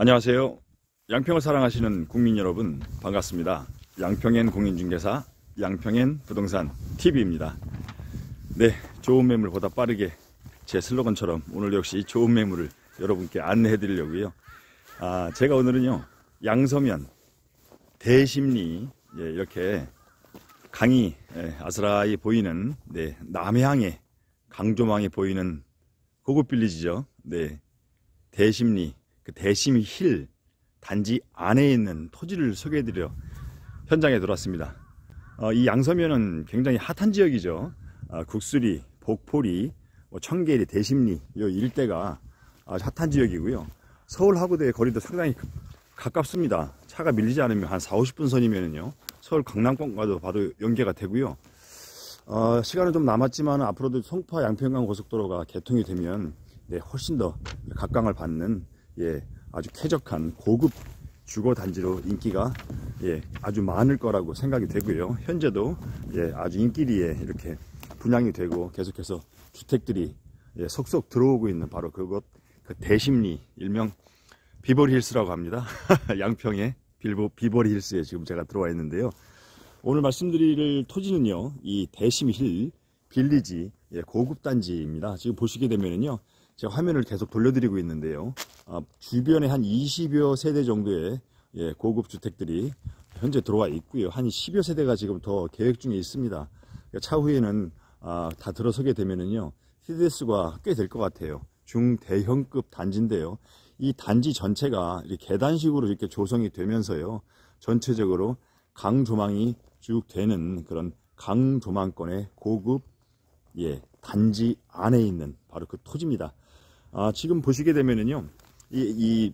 안녕하세요. 양평을 사랑하시는 국민 여러분 반갑습니다. 양평엔 공인중개사 양평엔 부동산 TV입니다. 네, 좋은 매물보다 빠르게 제 슬로건처럼 오늘 역시 좋은 매물을 여러분께 안내해 드리려고요. 제가 오늘은요 양서면 대심리 이렇게 강이 아스라이 보이는 남해항에 강조망에 보이는 고급 빌리지죠. 대심리 그 대심리 힐 단지 안에 있는 토지를 소개해드려 현장에 들어왔습니다. 이 양서면은 굉장히 핫한 지역이죠. 국수리, 복포리, 청계리, 대심리 이 일대가 아주 핫한 지역이고요. 서울하고의 거리도 상당히 가깝습니다. 차가 밀리지 않으면 한 40-50분 선이면은요 서울 강남권과도 바로 연계가 되고요. 시간은 좀 남았지만 앞으로도 송파 양평간 고속도로가 개통이 되면 훨씬 더 각광을 받는 아주 쾌적한 고급 주거단지로 인기가 아주 많을 거라고 생각이 되고요. 현재도 아주 인기리에 이렇게 분양이 되고 계속해서 주택들이 속속 들어오고 있는 바로 그곳 그 대심리 일명 비버리힐스라고 합니다. 양평의 비버리힐스에 지금 제가 들어와 있는데요. 오늘 말씀드릴 토지는요 이 대심힐 빌리지 고급 단지입니다. 지금 보시게 되면은요 제가 화면을 계속 돌려드리고 있는데요. 주변에 한 20여 세대 정도의 고급 주택들이 현재 들어와 있고요. 한 10여 세대가 지금 더 계획 중에 있습니다. 차후에는 다 들어서게 되면은요 세대수가 꽤 될 것 같아요. 중대형급 단지인데요. 이 단지 전체가 이렇게 계단식으로 이렇게 조성이 되면서요. 전체적으로 강조망이 쭉 되는 그런 강조망권의 고급 단지 안에 있는 바로 그 토지입니다. 지금 보시게 되면은요, 이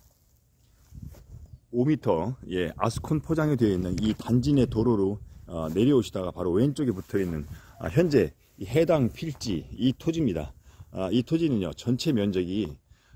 5m, 아스콘 포장이 되어 있는 이 단지 내 도로로 내려오시다가 바로 왼쪽에 붙어 있는 현재 이 해당 필지 이 토지입니다. 이 토지는요, 전체 면적이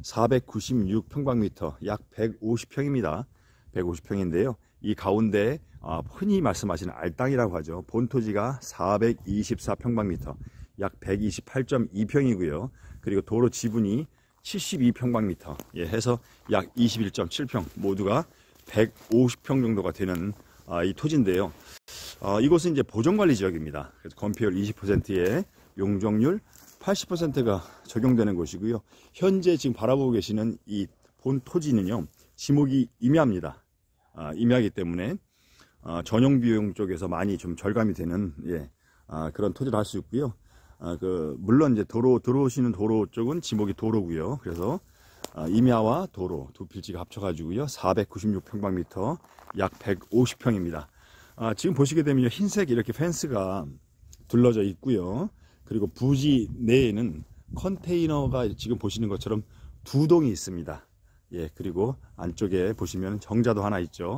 496평방미터, 약 150평입니다. 150평인데요. 이 가운데 흔히 말씀하시는 알땅이라고 하죠. 본 토지가 424평방미터, 약 128.2평이고요. 그리고 도로 지분이 72평방미터 해서 약 21.7평 모두가 150평 정도가 되는 이 토지인데요. 이곳은 이제 보존관리 지역입니다. 그래서 건폐율 20%에 용적률 80%가 적용되는 곳이고요. 현재 지금 바라보고 계시는 이 본 토지는요 지목이 임야입니다. 임야이기 때문에 전용 비용 쪽에서 많이 좀 절감이 되는 그런 토지를 할 수 있고요. 물론 이제 들어오시는 도로 쪽은 지목이 도로고요. 그래서 임야와 도로 두 필지가 합쳐가지고요 496평방미터, 약 150평입니다. 지금 보시게 되면 흰색 이렇게 펜스가 둘러져 있고요. 그리고 부지 내에는 컨테이너가 지금 보시는 것처럼 두 동이 있습니다. 그리고 안쪽에 보시면 정자도 하나 있죠.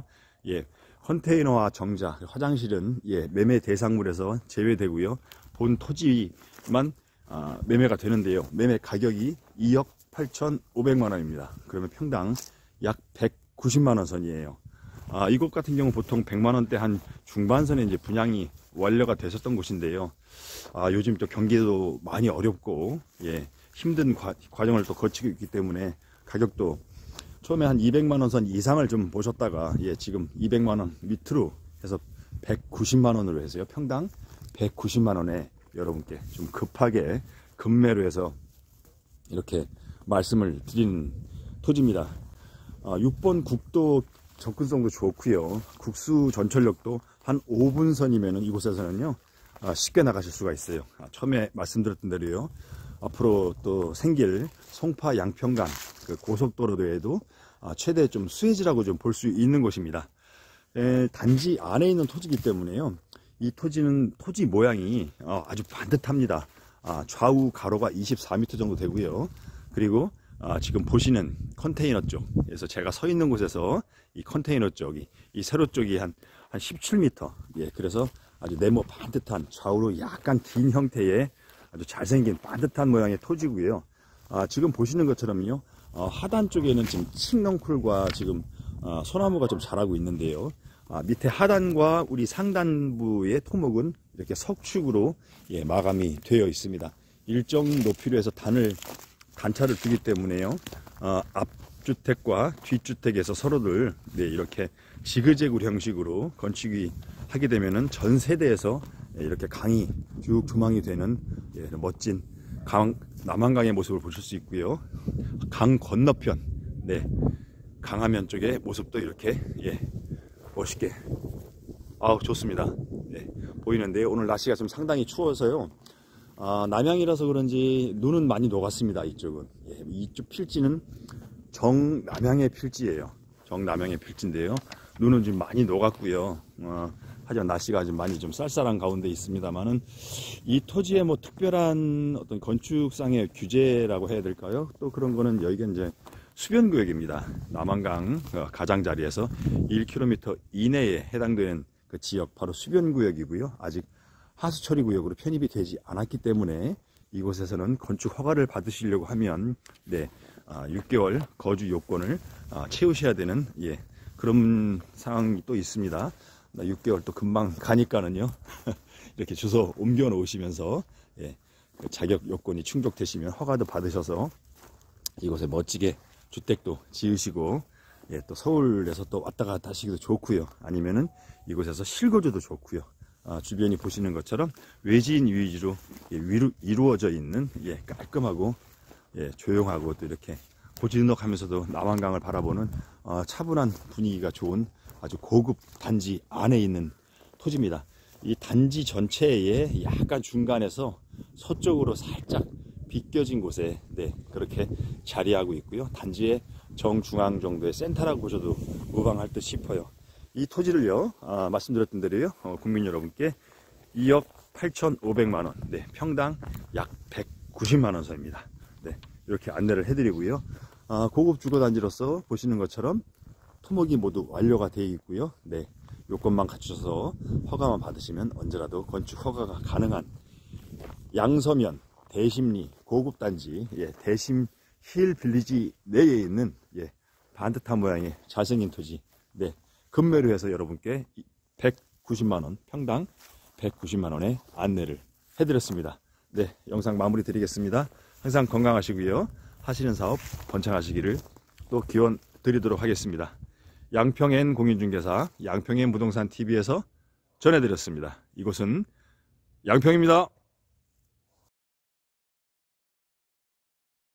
컨테이너와 정자, 화장실은 매매 대상물에서 제외되고요. 본 토지만 매매가 되는데요. 매매 가격이 2억 8,500만원입니다. 그러면 평당 약 190만원 선이에요. 이곳 같은 경우 보통 100만원대 한 중반선에 이제 분양이 완료가 되셨던 곳인데요. 요즘 또 경기도 많이 어렵고 힘든 과정을 또 거치고 있기 때문에 가격도 처음에 한 200만원 선 이상을 좀 보셨다가 지금 200만원 밑으로 해서 190만원으로 해서요. 평당 190만원에 여러분께 좀 급하게 급매로 해서 이렇게 말씀을 드린 토지입니다. 6번 국도 접근성도 좋고요. 국수 전철역도 한 5분 선이면 이곳에서는요 쉽게 나가실 수가 있어요. 처음에 말씀드렸던 대로요. 앞으로 또 생길 송파 양평간 그 고속도로에도 최대 좀 수혜지라고 좀 볼 수 있는 곳입니다. 단지 안에 있는 토지이기 때문에요. 이 토지는 토지 모양이 아주 반듯합니다. 좌우 가로가 24m 정도 되고요. 그리고 지금 보시는 컨테이너 쪽에서 제가 서 있는 곳에서 이 컨테이너 쪽이 이 세로 쪽이 한 17m. 그래서 아주 네모 반듯한 좌우로 약간 긴 형태의 아주 잘생긴 반듯한 모양의 토지고요. 지금 보시는 것처럼요. 하단 쪽에는 지금 칡넝쿨과 지금 소나무가 좀 자라고 있는데요. 밑에 하단과 우리 상단부의 토목은 이렇게 석축으로 마감이 되어 있습니다. 일정 높이로 해서 단차를 두기 때문에요. 앞주택과 뒷주택에서 서로들 이렇게 지그재그 형식으로 건축이 하게 되면은 전 세대에서 이렇게 강이 쭉 조망이 되는 멋진 남한강의 모습을 보실 수 있고요. 강 건너편, 강화면 쪽의 모습도 이렇게 멋있게 좋습니다. 보이는데요. 오늘 날씨가 좀 상당히 추워서요. 남양이라서 그런지 눈은 많이 녹았습니다. 이쪽은. 이쪽 필지는 정남향의 필지예요. 정남향의 필지인데요. 눈은 좀 많이 녹았고요. 하지만 날씨가 좀 많이 좀 쌀쌀한 가운데 있습니다만은 이 토지에 뭐 특별한 어떤 건축상의 규제라고 해야 될까요? 또 그런 거는 여기가 이제 수변구역입니다. 남한강 가장자리에서 1km 이내에 해당되는 그 지역 바로 수변구역이고요. 아직 하수처리구역으로 편입이 되지 않았기 때문에 이곳에서는 건축 허가를 받으시려고 하면 6개월 거주 요건을 채우셔야 되는 그런 상황이 또 있습니다. 6개월 또 금방 가니까는요. 이렇게 주소 옮겨 놓으시면서 그 자격 요건이 충족되시면 허가도 받으셔서 이곳에 멋지게 주택도 지으시고 또 서울에서 또 왔다 갔다 하시기도 좋고요. 아니면은 이곳에서 실거주도 좋고요. 주변이 보시는 것처럼 외지인 위주로 이루어져 있는 깔끔하고 조용하고 또 이렇게 고즈넉하면서도 남한강을 바라보는 차분한 분위기가 좋은 아주 고급 단지 안에 있는 토지입니다. 이 단지 전체에 약간 중간에서 서쪽으로 살짝 비껴진 곳에 그렇게 자리하고 있고요. 단지의 정중앙 정도의 센터라고 보셔도 무방할 듯 싶어요. 이 토지를요, 말씀드렸던 대로요, 국민 여러분께 2억 8,500만원, 평당 약 190만원 선입니다. 이렇게 안내를 해드리고요. 고급 주거단지로서 보시는 것처럼 토목이 모두 완료가 되어 있고요. 요건만 갖추셔서 허가만 받으시면 언제라도 건축 허가가 가능한 양서면 대심리 고급단지, 대심 힐 빌리지 내에 있는 반듯한 모양의 잘생긴 토지, 금매로 해서 여러분께 190만원, 평당 190만원의 안내를 해드렸습니다. 영상 마무리 드리겠습니다. 항상 건강하시고요. 하시는 사업 번창하시기를 또 기원 드리도록 하겠습니다. 양평엔 공인중개사 양평엔 부동산 TV에서 전해드렸습니다. 이곳은 양평입니다.